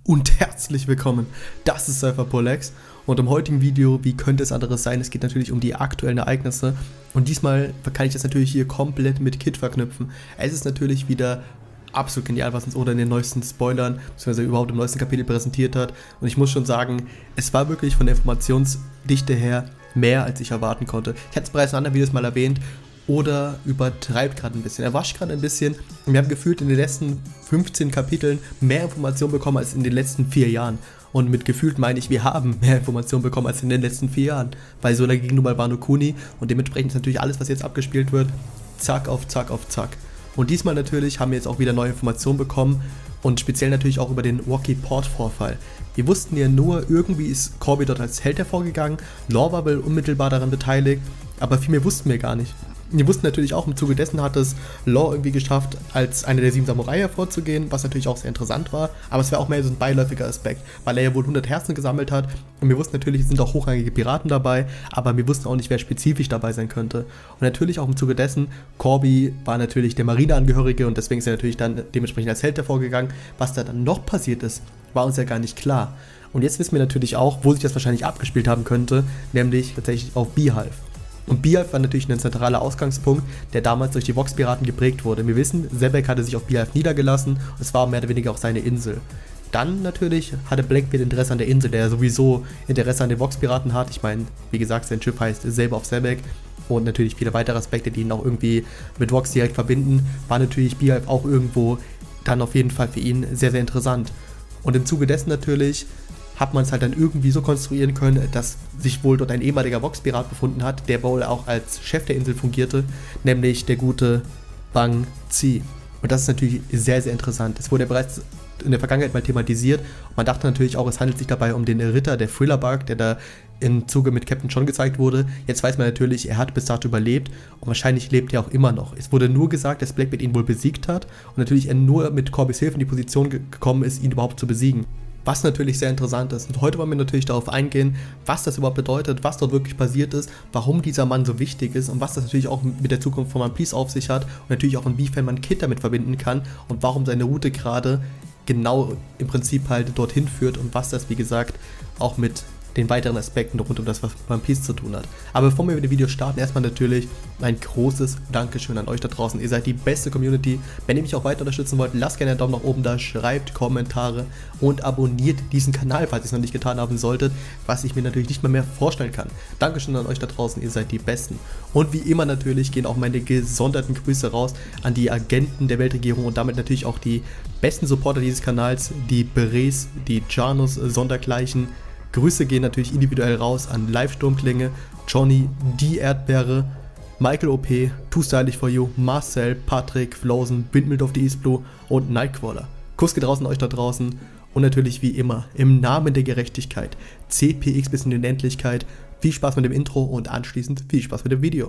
Und herzlich willkommen, das ist Cypherpolex und im heutigen Video, wie könnte es anderes sein, es geht natürlich um die aktuellen Ereignisse und diesmal kann ich das natürlich hier komplett mit Kid verknüpfen. Es ist natürlich wieder absolut genial, was uns Oda in den neuesten Spoilern, beziehungsweise überhaupt im neuesten Kapitel präsentiert hat und ich muss schon sagen, es war wirklich von der Informationsdichte her mehr, als ich erwarten konnte. Ich hatte es bereits in anderen Videos mal erwähnt, Oda übertreibt gerade ein bisschen, er wascht gerade ein bisschen und wir haben gefühlt in den letzten 15 Kapiteln mehr Informationen bekommen als in den letzten 4 Jahren. Und mit gefühlt meine ich, wir haben mehr Informationen bekommen als in den letzten 4 Jahren. Weil so dagegen nun mal Wano Kuni und dementsprechend ist natürlich alles, was jetzt abgespielt wird, zack auf zack auf zack. Und diesmal natürlich haben wir jetzt auch wieder neue Informationen bekommen und speziell natürlich auch über den Rocky Port Vorfall. Wir wussten ja nur, irgendwie ist Corby dort als Held hervorgegangen, Law war wohl unmittelbar daran beteiligt, aber viel mehr wussten wir gar nicht. Wir wussten natürlich auch, im Zuge dessen hat es Law irgendwie geschafft, als einer der 7 Samurai hervorzugehen, was natürlich auch sehr interessant war, aber es war auch mehr so ein beiläufiger Aspekt, weil er ja wohl 100 Herzen gesammelt hat und wir wussten natürlich, es sind auch hochrangige Piraten dabei, aber wir wussten auch nicht, wer spezifisch dabei sein könnte. Und natürlich auch im Zuge dessen, Corby war natürlich der Marineangehörige und deswegen ist er natürlich dann dementsprechend als Held hervorgegangen. Was da dann noch passiert ist, war uns ja gar nicht klar. Und jetzt wissen wir natürlich auch, wo sich das wahrscheinlich abgespielt haben könnte, nämlich tatsächlich auf Beehive. Und Beehive war natürlich ein zentraler Ausgangspunkt, der damals durch die Vox-Piraten geprägt wurde. Wir wissen, Xebec hatte sich auf Beehive niedergelassen und es war mehr oder weniger auch seine Insel. Dann natürlich hatte Blackbeard Interesse an der Insel, der sowieso Interesse an den Vox-Piraten hat. Ich meine, wie gesagt, sein Schiff heißt Saber of Xebec und natürlich viele weitere Aspekte, die ihn auch irgendwie mit Vox direkt verbinden, war natürlich Beehive auch irgendwo dann auf jeden Fall für ihn sehr, sehr interessant. Und im Zuge dessen natürlich hat man es halt dann irgendwie so konstruieren können, dass sich wohl dort ein ehemaliger Vox-Pirat befunden hat, der wohl auch als Chef der Insel fungierte, nämlich der gute Bang Zi. Und das ist natürlich sehr, sehr interessant. Es wurde ja bereits in der Vergangenheit mal thematisiert. Man dachte natürlich auch, es handelt sich dabei um den Ritter, der Thriller-Bark, der da im Zuge mit Captain John gezeigt wurde. Jetzt weiß man natürlich, er hat bis dato überlebt und wahrscheinlich lebt er auch immer noch. Es wurde nur gesagt, dass Blackbeard ihn wohl besiegt hat und natürlich er nur mit Corbys Hilfe in die Position gekommen ist, ihn überhaupt zu besiegen. Was natürlich sehr interessant ist. Und heute wollen wir natürlich darauf eingehen, was das überhaupt bedeutet, was dort wirklich passiert ist, warum dieser Mann so wichtig ist und was das natürlich auch mit der Zukunft von One Piece auf sich hat und natürlich auch inwiefern man Kid damit verbinden kann und warum seine Route gerade genau im Prinzip halt dorthin führt und was das, wie gesagt, auch mit den weiteren Aspekten rund um das, was One Piece zu tun hat. Aber bevor wir mit dem Video starten, erstmal natürlich ein großes Dankeschön an euch da draußen. Ihr seid die beste Community. Wenn ihr mich auch weiter unterstützen wollt, lasst gerne einen Daumen nach oben da, schreibt Kommentare und abonniert diesen Kanal, falls ihr es noch nicht getan haben solltet, was ich mir natürlich nicht mal mehr vorstellen kann. Dankeschön an euch da draußen, ihr seid die Besten. Und wie immer natürlich gehen auch meine gesonderten Grüße raus an die Agenten der Weltregierung und damit natürlich auch die besten Supporter dieses Kanals, die Beres, die Janus, Sondergleichen. Grüße gehen natürlich individuell raus an Live-Sturmklinge, Johnny, die Erdbeere, Michael OP, Too Stylish for You, Marcel, Patrick, Flausen, Windmill of the East Blue und Nightcrawler. Kuss geht raus an euch da draußen und natürlich wie immer im Namen der Gerechtigkeit, CPX bis in die Unendlichkeit. Viel Spaß mit dem Intro und anschließend viel Spaß mit dem Video.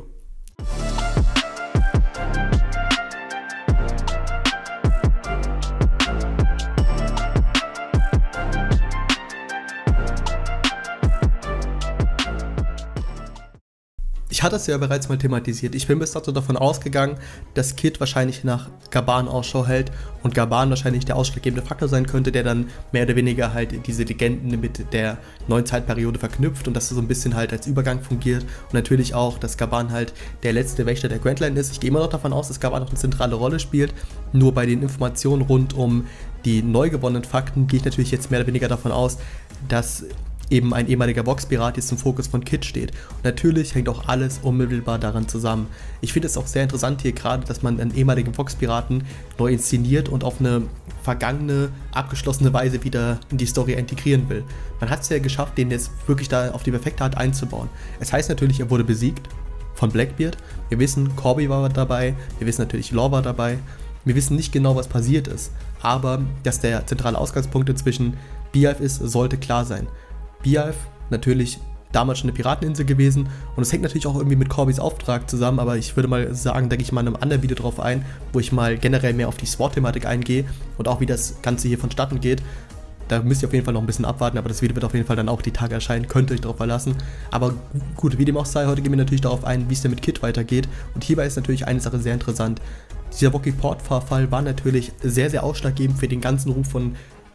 Ich hatte es ja bereits mal thematisiert. Ich bin bis dato davon ausgegangen, dass Kid wahrscheinlich nach Gaban Ausschau hält und Gaban wahrscheinlich der ausschlaggebende Faktor sein könnte, der dann mehr oder weniger halt diese Legenden mit der neuen Zeitperiode verknüpft und dass so ein bisschen halt als Übergang fungiert und natürlich auch, dass Gaban halt der letzte Wächter der Grand Line ist. Ich gehe immer noch davon aus, dass Gaban noch eine zentrale Rolle spielt, nur bei den Informationen rund um die neu gewonnenen Fakten gehe ich natürlich jetzt mehr oder weniger davon aus, dass eben ein ehemaliger Vox-Pirat jetzt zum Fokus von Kid steht. Und natürlich hängt auch alles unmittelbar daran zusammen. Ich finde es auch sehr interessant hier gerade, dass man einen ehemaligen Vox-Piraten neu inszeniert und auf eine vergangene, abgeschlossene Weise wieder in die Story integrieren will. Man hat es ja geschafft, den jetzt wirklich da auf die perfekte Art einzubauen. Es heißt natürlich, er wurde besiegt von Blackbeard. Wir wissen, Corby war dabei. Wir wissen natürlich, Law war dabei. Wir wissen nicht genau, was passiert ist. Aber dass der zentrale Ausgangspunkt inzwischen Beehive ist, sollte klar sein. Beehive, natürlich damals schon eine Pirateninsel gewesen und es hängt natürlich auch irgendwie mit Corbys Auftrag zusammen, aber ich würde mal sagen, da gehe ich mal in einem anderen Video drauf ein, wo ich mal generell mehr auf die SWORD-Thematik eingehe und auch wie das Ganze hier vonstatten geht. Da müsst ihr auf jeden Fall noch ein bisschen abwarten, aber das Video wird auf jeden Fall dann auch die Tage erscheinen, könnt ihr euch darauf verlassen. Aber gut, wie dem auch sei, heute gehen wir natürlich darauf ein, wie es denn mit Kid weitergeht und hierbei ist natürlich eine Sache sehr interessant. Dieser Rocky Port Vorfall war natürlich sehr, sehr ausschlaggebend für den ganzen Ruf von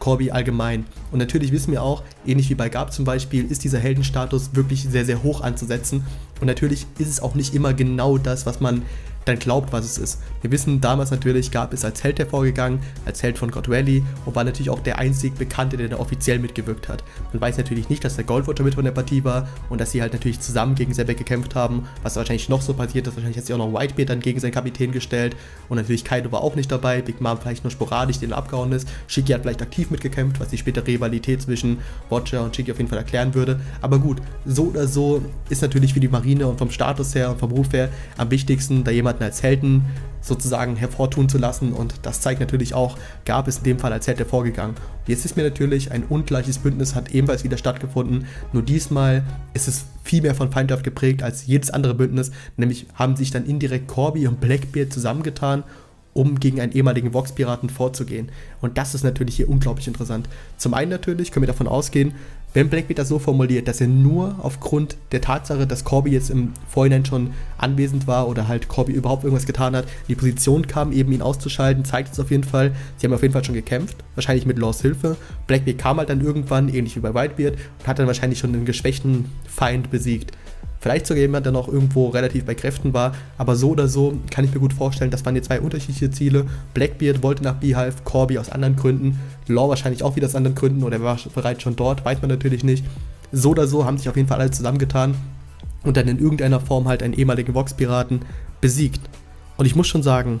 Corby allgemein. Und natürlich wissen wir auch, ähnlich wie bei Garp zum Beispiel, ist dieser Heldenstatus wirklich sehr, sehr hoch anzusetzen. Und natürlich ist es auch nicht immer genau das, was man dann glaubt, was es ist. Wir wissen damals natürlich, Garp ist als Held hervorgegangen, als Held von God Valley und war natürlich auch der einzig Bekannte, der da offiziell mitgewirkt hat. Man weiß natürlich nicht, dass der Gold Watcher mit von der Partie war und dass sie halt natürlich zusammen gegen Sebek gekämpft haben, was wahrscheinlich noch so passiert ist. Wahrscheinlich hat sich auch noch Whitebeard dann gegen seinen Kapitän gestellt und natürlich Kaido war auch nicht dabei, Big Mom vielleicht nur sporadisch, den er abgehauen ist. Shiggy hat vielleicht aktiv mitgekämpft, was die spätere Rivalität zwischen Watcher und Shiggy auf jeden Fall erklären würde. Aber gut, so oder so ist natürlich für die Marine und vom Status her und vom Ruf her am wichtigsten, da jemanden als Helden sozusagen hervortun zu lassen und das zeigt natürlich auch, Garp ist in dem Fall als Held hervorgegangen. Jetzt ist mir natürlich ein ungleiches Bündnis, hat ebenfalls wieder stattgefunden, nur diesmal ist es viel mehr von Feindschaft geprägt als jedes andere Bündnis, nämlich haben sich dann indirekt Corby und Blackbeard zusammengetan, um gegen einen ehemaligen Vox-Piraten vorzugehen. Und das ist natürlich hier unglaublich interessant. Zum einen natürlich können wir davon ausgehen, wenn Blackbeard das so formuliert, dass er nur aufgrund der Tatsache, dass Corby jetzt im Vorhinein schon anwesend war oder halt Corby überhaupt irgendwas getan hat, in die Position kam, eben ihn auszuschalten, zeigt es auf jeden Fall. Sie haben auf jeden Fall schon gekämpft, wahrscheinlich mit Laws Hilfe. Blackbeard kam halt dann irgendwann, ähnlich wie bei Whitebeard, und hat dann wahrscheinlich schon einen geschwächten Feind besiegt. Vielleicht sogar jemand, der noch irgendwo relativ bei Kräften war, aber so oder so kann ich mir gut vorstellen, das waren jetzt zwei unterschiedliche Ziele. Blackbeard wollte nach Beehive, Corby aus anderen Gründen, Law wahrscheinlich auch wieder aus anderen Gründen oder er war bereits schon dort, weiß man natürlich nicht. So oder so haben sich auf jeden Fall alle zusammengetan und dann in irgendeiner Form halt einen ehemaligen Vox-Piraten besiegt. Und ich muss schon sagen,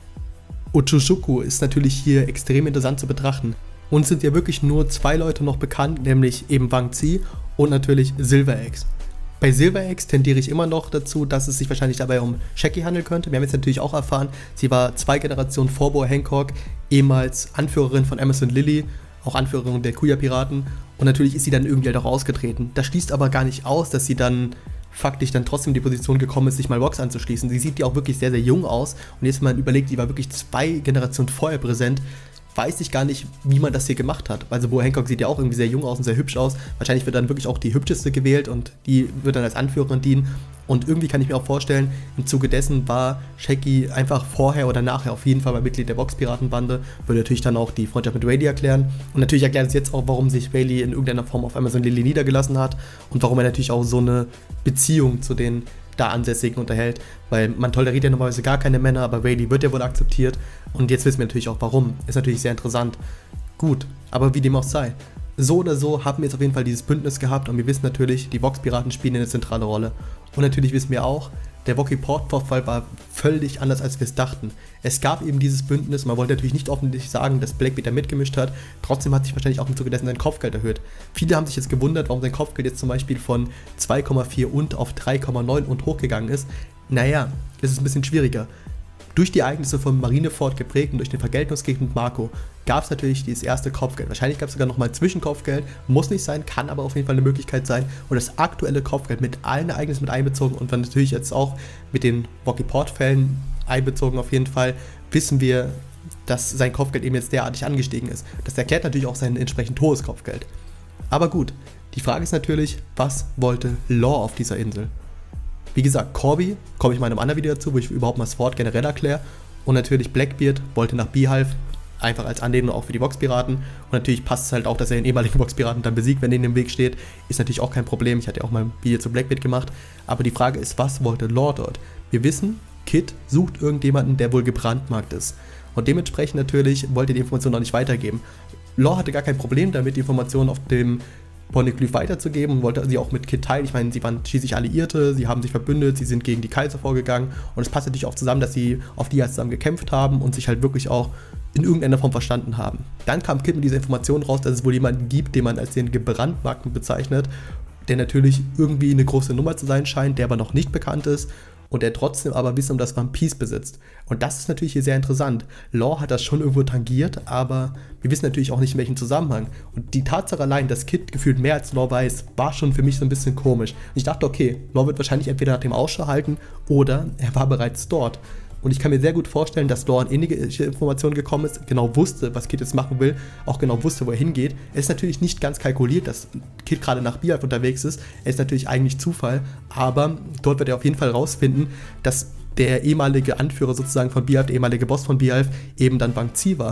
Otsuzoukou ist natürlich hier extrem interessant zu betrachten. Uns sind ja wirklich nur zwei Leute noch bekannt, nämlich eben Wang Zi und natürlich Silver Axe. Bei Silver Axe tendiere ich immer noch dazu, dass es sich wahrscheinlich dabei um Shaggy handeln könnte. Wir haben jetzt natürlich auch erfahren, sie war 2 Generationen vor Boa Hancock, ehemals Anführerin von Amazon Lily, auch Anführerin der Kuja-Piraten. Und natürlich ist sie dann irgendwie halt auch ausgetreten. Das schließt aber gar nicht aus, dass sie dann faktisch dann trotzdem in die Position gekommen ist, sich mal Vox anzuschließen. Sie sieht ja auch wirklich sehr, sehr jung aus. Und jetzt, wenn man überlegt, sie war wirklich 2 Generationen vorher präsent, weiß ich gar nicht, wie man das hier gemacht hat. Also Boa Hancock sieht ja auch irgendwie sehr jung aus und sehr hübsch aus. Wahrscheinlich wird dann wirklich auch die hübscheste gewählt und die wird dann als Anführerin dienen. Und irgendwie kann ich mir auch vorstellen, im Zuge dessen war Shaggy einfach vorher oder nachher auf jeden Fall mal Mitglied der Vox-Piratenbande. Würde natürlich dann auch die Freundschaft mit Rayleigh erklären. Und natürlich erklärt es jetzt auch, warum sich Rayleigh in irgendeiner Form auf Amazon Lily niedergelassen hat und warum er natürlich auch so eine Beziehung zu den da Ansässigen unterhält, weil man toleriert ja normalerweise gar keine Männer, aber Rayleigh wird ja wohl akzeptiert und jetzt wissen wir natürlich auch warum. Ist natürlich sehr interessant. Gut, aber wie dem auch sei. So oder so haben wir jetzt auf jeden Fall dieses Bündnis gehabt und wir wissen natürlich, die Vox-Piraten spielen eine zentrale Rolle. Und natürlich wissen wir auch, der Woki-Port-Vorfall war völlig anders, als wir es dachten. Es gab eben dieses Bündnis, man wollte natürlich nicht offentlich sagen, dass Blackbeard da mitgemischt hat, trotzdem hat sich wahrscheinlich auch im Zuge dessen sein Kopfgeld erhöht. Viele haben sich jetzt gewundert, warum sein Kopfgeld jetzt zum Beispiel von 2,4 und auf 3,9 und hochgegangen ist. Naja, es ist ein bisschen schwieriger. Durch die Ereignisse von Marineford geprägt und durch den Vergeltungskrieg mit Marco gab es natürlich dieses erste Kopfgeld. Wahrscheinlich gab es sogar nochmal Zwischenkopfgeld, muss nicht sein, kann aber auf jeden Fall eine Möglichkeit sein. Und das aktuelle Kopfgeld mit allen Ereignissen mit einbezogen und dann natürlich jetzt auch mit den Woki-Port-Fällen einbezogen auf jeden Fall, wissen wir, dass sein Kopfgeld eben jetzt derartig angestiegen ist. Das erklärt natürlich auch sein entsprechend hohes Kopfgeld. Aber gut, die Frage ist natürlich, was wollte Law auf dieser Insel? Wie gesagt, Corby, komme ich mal in einem anderen Video dazu, wo ich überhaupt mal Sword generell erkläre. Und natürlich Blackbeard wollte nach Beehive, einfach als Anlehnung auch für die Vox-Piraten. Und natürlich passt es halt auch, dass er den ehemaligen Vox-Piraten dann besiegt, wenn er in dem Weg steht. Ist natürlich auch kein Problem, ich hatte ja auch mal ein Video zu Blackbeard gemacht. Aber die Frage ist, was wollte Law dort? Wir wissen, Kid sucht irgendjemanden, der wohl gebrandmarkt ist. Und dementsprechend natürlich wollte er die Information noch nicht weitergeben. Law hatte gar kein Problem damit, die Informationen auf dem Poneglyph weiterzugeben und wollte sie auch mit Kid teilen. Ich meine, sie waren schließlich Alliierte, sie haben sich verbündet, sie sind gegen die Kaiser vorgegangen und es passt natürlich auch zusammen, dass sie auf die zusammen gekämpft haben und sich halt wirklich auch in irgendeiner Form verstanden haben. Dann kam Kid mit dieser Information raus, dass es wohl jemanden gibt, den man als den gebrandmarkten bezeichnet, der natürlich irgendwie eine große Nummer zu sein scheint, der aber noch nicht bekannt ist und der trotzdem aber Wissen um das One Piece besitzt. Und das ist natürlich hier sehr interessant. Law hat das schon irgendwo tangiert, aber wir wissen natürlich auch nicht, in welchem Zusammenhang. Und die Tatsache allein, dass Kid gefühlt mehr als Law weiß, war schon für mich so ein bisschen komisch. Und ich dachte, okay, Law wird wahrscheinlich entweder nach dem Ausschau halten oder er war bereits dort. Und ich kann mir sehr gut vorstellen, dass Law an ähnliche Informationen gekommen ist, genau wusste, was Kid jetzt machen will, auch genau wusste, wo er hingeht. Es ist natürlich nicht ganz kalkuliert, dass Kid gerade nach Beehive unterwegs ist. Es ist natürlich eigentlich Zufall, aber dort wird er auf jeden Fall rausfinden, dass der ehemalige Anführer sozusagen von Beehive, der ehemalige Boss von Beehive, eben dann Wang Zi war.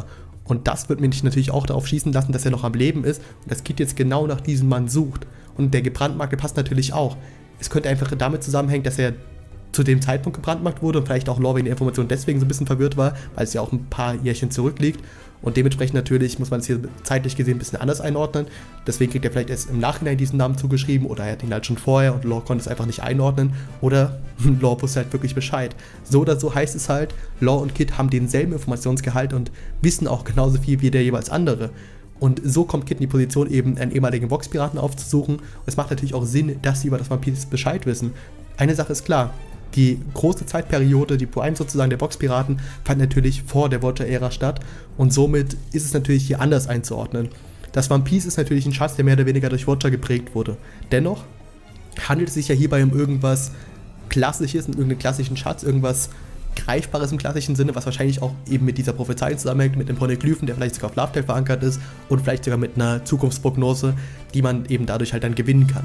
Und das wird mich natürlich auch darauf schließen lassen, dass er noch am Leben ist und das Kid jetzt genau nach diesem Mann sucht. Und der gebrandmarkte passt natürlich auch. Es könnte einfach damit zusammenhängen, dass er zu dem Zeitpunkt gebrandmarkt wurde und vielleicht auch Law wegen der Information deswegen so ein bisschen verwirrt war, weil es ja auch ein paar Jährchen zurückliegt. Und dementsprechend natürlich muss man es hier zeitlich gesehen ein bisschen anders einordnen. Deswegen kriegt er vielleicht erst im Nachhinein diesen Namen zugeschrieben oder er hat ihn halt schon vorher und Law konnte es einfach nicht einordnen. Oder Law wusste halt wirklich Bescheid. So oder so heißt es halt, Law und Kid haben denselben Informationsgehalt und wissen auch genauso viel wie der jeweils andere. Und so kommt Kid in die Position, eben einen ehemaligen Vox-Piraten aufzusuchen. Und es macht natürlich auch Sinn, dass sie über das One Piece Bescheid wissen. Eine Sache ist klar, die große Zeitperiode, die Prime sozusagen der Vox-Piraten, fand natürlich vor der Watcher-Ära statt und somit ist es natürlich hier anders einzuordnen. Das One Piece ist natürlich ein Schatz, der mehr oder weniger durch Watcher geprägt wurde. Dennoch handelt es sich ja hierbei um irgendwas Klassisches, um irgendeinen klassischen Schatz, irgendwas Greifbares im klassischen Sinne, was wahrscheinlich auch eben mit dieser Prophezei zusammenhängt, mit einem Poneglyphen, der vielleicht sogar auf Laughtale verankert ist und vielleicht sogar mit einer Zukunftsprognose, die man eben dadurch halt dann gewinnen kann.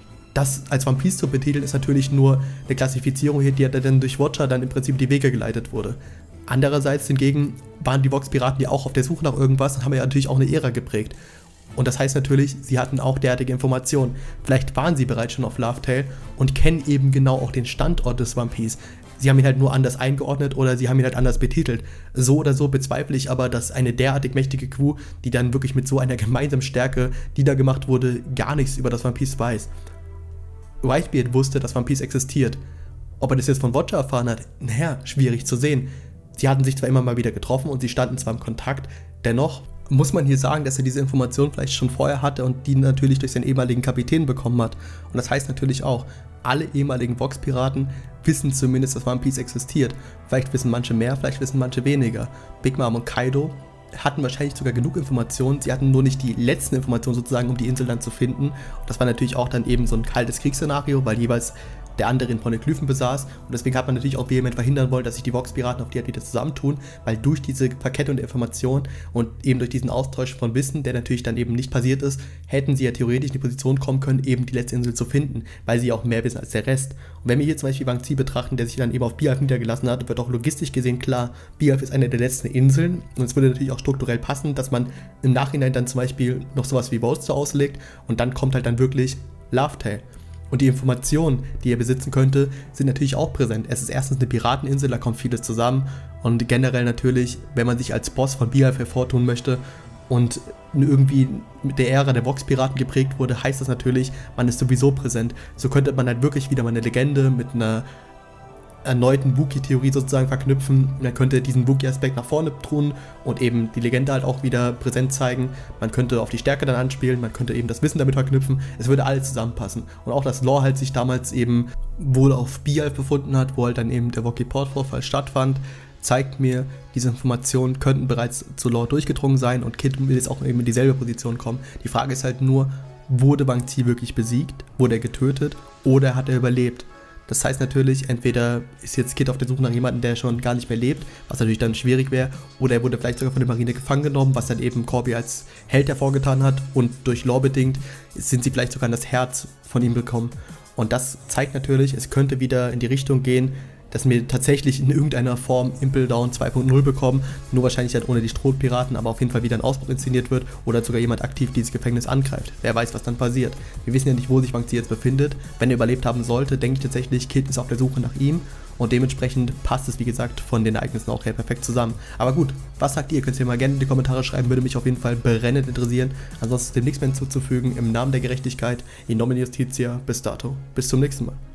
Das als One Piece zu betiteln ist natürlich nur eine Klassifizierung hier, die dann durch Watcher dann im Prinzip die Wege geleitet wurde. Andererseits hingegen waren die Vox-Piraten ja auch auf der Suche nach irgendwas und haben ja natürlich auch eine Ära geprägt. Und das heißt natürlich, sie hatten auch derartige Informationen. Vielleicht waren sie bereits schon auf Laughtale und kennen eben genau auch den Standort des One Piece. Sie haben ihn halt nur anders eingeordnet oder sie haben ihn halt anders betitelt. So oder so bezweifle ich aber, dass eine derartig mächtige Crew, die dann wirklich mit so einer gemeinsamen Stärke, die da gemacht wurde, gar nichts über das One Piece weiß. Whitebeard wusste, dass One Piece existiert. Ob er das jetzt von Watcher erfahren hat, naja, schwierig zu sehen. Sie hatten sich zwar immer mal wieder getroffen und sie standen zwar im Kontakt, dennoch muss man hier sagen, dass er diese Information vielleicht schon vorher hatte und die natürlich durch seinen ehemaligen Kapitän bekommen hat. Und das heißt natürlich auch, alle ehemaligen Vox-Piraten wissen zumindest, dass One Piece existiert. Vielleicht wissen manche mehr, vielleicht wissen manche weniger. Big Mom und Kaido hatten wahrscheinlich sogar genug Informationen, sie hatten nur nicht die letzten Informationen sozusagen, um die Insel dann zu finden. Und das war natürlich auch dann eben so ein kaltes Kriegsszenario, weil jeweils der andere in Poneglyphen besaß und deswegen hat man natürlich auch vehement verhindern wollen, dass sich die Vox-Piraten auf die halt wieder zusammentun, weil durch diese Verkettung der Informationen und eben durch diesen Austausch von Wissen, der natürlich dann eben nicht passiert ist, hätten sie ja theoretisch in die Position kommen können, eben die letzte Insel zu finden, weil sie auch mehr wissen als der Rest. Und wenn wir hier zum Beispiel Wang Zi betrachten, der sich dann eben auf Behalf niedergelassen hat, wird auch logistisch gesehen klar, Behalf ist eine der letzten Inseln und es würde natürlich auch strukturell passen, dass man im Nachhinein dann zum Beispiel noch sowas wie Bolster auslegt und dann kommt halt dann wirklich Laughtale. Und die Informationen, die er besitzen könnte, sind natürlich auch präsent. Es ist erstens eine Pirateninsel, da kommt vieles zusammen. Und generell natürlich, wenn man sich als Boss von Behalf hervortun möchte und irgendwie mit der Ära der Vox-Piraten geprägt wurde, heißt das natürlich, man ist sowieso präsent. So könnte man halt wirklich wieder mal eine Legende mit einer erneuten Wookie-Theorie sozusagen verknüpfen. Man könnte diesen Wookie-Aspekt nach vorne tun und eben die Legende halt auch wieder präsent zeigen. Man könnte auf die Stärke dann anspielen, man könnte eben das Wissen damit verknüpfen. Es würde alles zusammenpassen. Und auch, dass Law halt sich damals eben wohl auf Behalf befunden hat, wo halt dann eben der Wookie-Port-Vorfall stattfand, zeigt mir, diese Informationen könnten bereits zu Law durchgedrungen sein und Kid will jetzt auch eben in dieselbe Position kommen. Die Frage ist halt nur, wurde Wang Zi wirklich besiegt, wurde er getötet oder hat er überlebt? Das heißt natürlich, entweder ist jetzt Kid auf der Suche nach jemandem, der schon gar nicht mehr lebt, was natürlich dann schwierig wäre, oder er wurde vielleicht sogar von der Marine gefangen genommen, was dann eben Corby als Held hervorgetan hat und durch Law bedingt sind sie vielleicht sogar an das Herz von ihm bekommen. Und das zeigt natürlich, es könnte wieder in die Richtung gehen, dass wir tatsächlich in irgendeiner Form Impel Down 2.0 bekommen, nur wahrscheinlich dann ohne die Strohpiraten, aber auf jeden Fall wieder ein Ausbruch inszeniert wird oder sogar jemand aktiv dieses Gefängnis angreift. Wer weiß, was dann passiert. Wir wissen ja nicht, wo sich Wang Zi jetzt befindet. Wenn er überlebt haben sollte, denke ich tatsächlich, Kid ist auf der Suche nach ihm und dementsprechend passt es, wie gesagt, von den Ereignissen auch her perfekt zusammen. Aber gut, was sagt ihr? Könnt ihr mal gerne in die Kommentare schreiben, würde mich auf jeden Fall brennend interessieren. Ansonsten dem nichts mehr hinzuzufügen. Im Namen der Gerechtigkeit, in nomine Justitia, bis dato. Bis zum nächsten Mal.